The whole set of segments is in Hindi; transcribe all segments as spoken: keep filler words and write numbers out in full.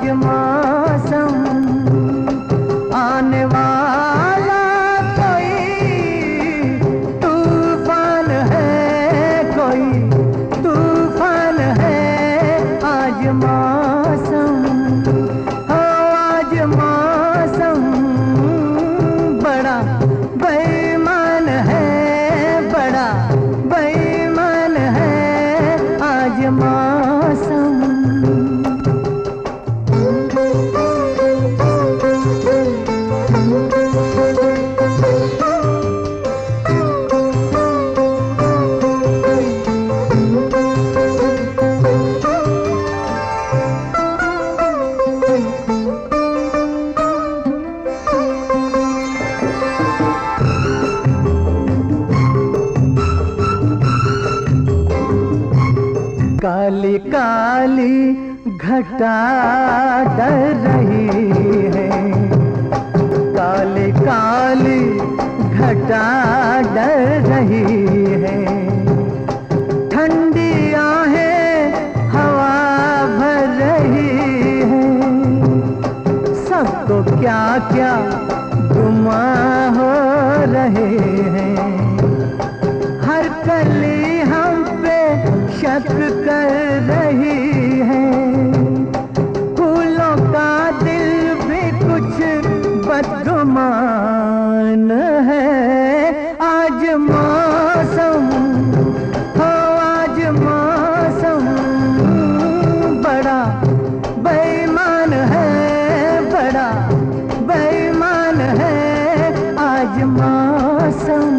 मौसम आने वाला कोई तूफान है, कोई तूफान है। आज मौसम हो, आज मौसम बड़ा बेईमान है, बड़ा बेईमान है। आज मौसम काली काली घटा डर रही है, काली काली घटा डर रही है। ठंडी आहें हवा भर रही है, सबको क्या क्या गुमा हो रहे हैं। हर कली हम पे शक कर रही है, फूलों का दिल भी कुछ बदगुमान है। आज मौसम हो, आज मौसम बड़ा बेईमान है, बड़ा बेईमान है। आज मौसम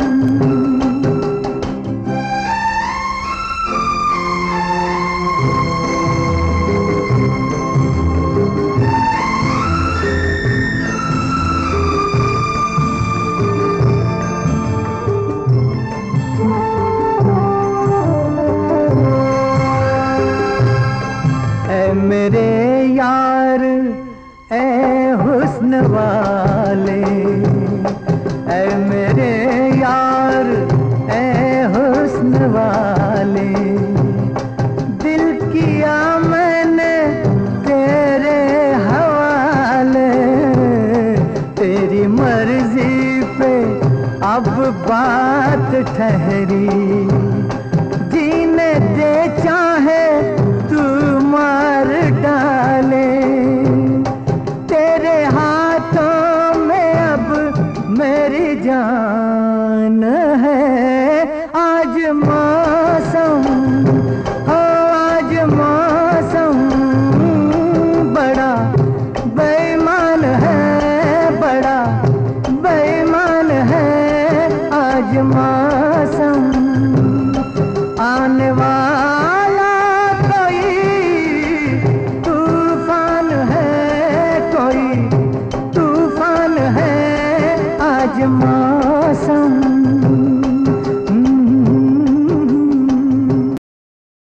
मेरे यार ए हुस्न वाले, ए मेरे यार ए हुस्न वाले। दिल किया मैंने तेरे हवाले, तेरी मर्जी पे अब बात ठहरी। जीने दे चाहे तू मार डाले, तेरे हाथों में अब मेरी जान है। आज मौसम हो, आज मौसम बड़ा बेईमान है, बड़ा बेईमान है। आज मौसम आने वाला तूफान है, कोई तूफान है। आज मौसम